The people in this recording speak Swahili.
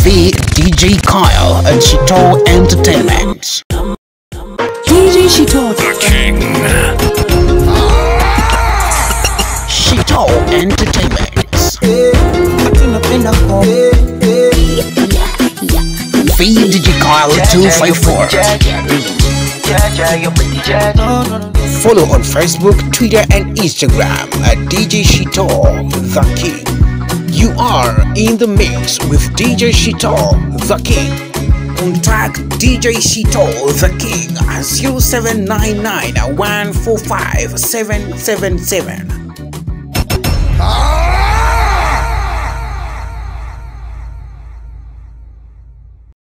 the DJ Kyle and Shito Entertainment. DJ Shito The King. Shito Entertainment. The DJ Kyle 254. Follow on Facebook, Twitter and Instagram at DJ Shito The King. You are in the mix with DJ Shito The King. Contact DJ Shito The King at 0799 145 777.